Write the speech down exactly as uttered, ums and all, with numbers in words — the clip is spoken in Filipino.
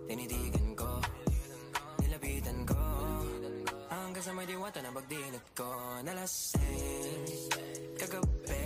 tinitigan ko, nilapitan ko, hanggang sa may diwata na pagdilat ko. Nalasing kagabi,